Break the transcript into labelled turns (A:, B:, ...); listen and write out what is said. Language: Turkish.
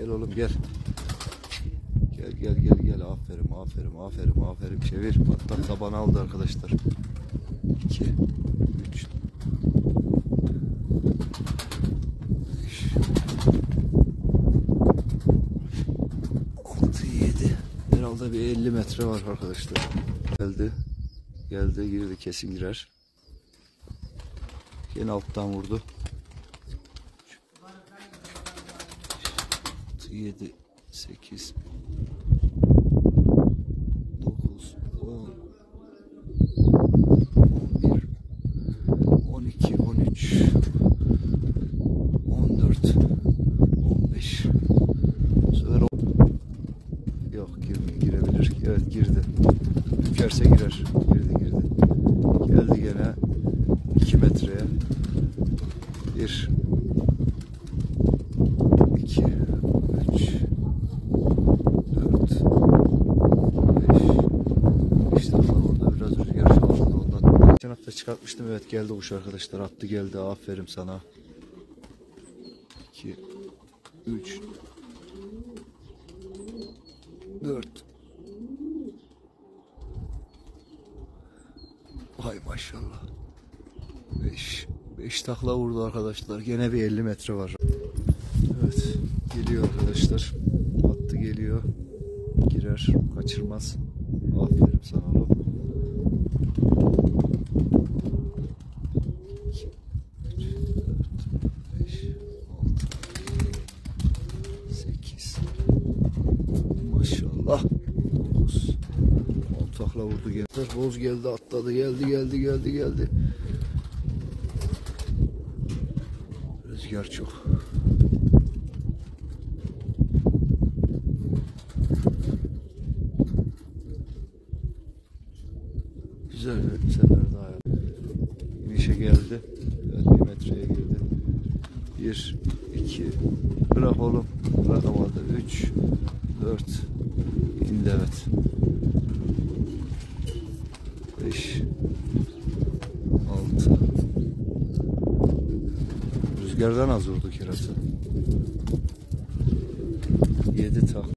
A: Gel oğlum gel. Gel. Aferin. Çevir. Patlak tabanı aldı arkadaşlar. 2 3 6 7. Herhalde bir 50 metre var arkadaşlar. Geldi girdi, kesin girer. Yine alttan vurdu. 7 8 9 10 11 12 13 14 15. Yok, girebilir. Evet, girdi. Bükerse girer. Girdi. Geldi gene 2 metreye. 1 2 3 4 5. İşte orada biraz rüzgar çaldı ondan. Geçen hafta çıkartmıştım. Evet, geldi kuş arkadaşlar. Attı geldi. Aferin sana. 2 3 4. Hay maşallah. 5 takla vurdu arkadaşlar. Gene bir 50 metre var. Evet, geliyor arkadaşlar. Attı geliyor. Girer, kaçırmaz. Aferin sana oğlum. 2 3 4 5 6 8. Maşallah. 9. 10 takla vurdu gene. Boz geldi, atladı, geldi. Rüzgar çok. Güzel bir sefer daha yaptı. İnişe geldi. Evet, 1 metreye girdi. 1 2. Bırak oğlum. Bırakamadı. 3 4. İndi, evet. 5 6. Rüzgardan az vurdu kerası. 7 tak.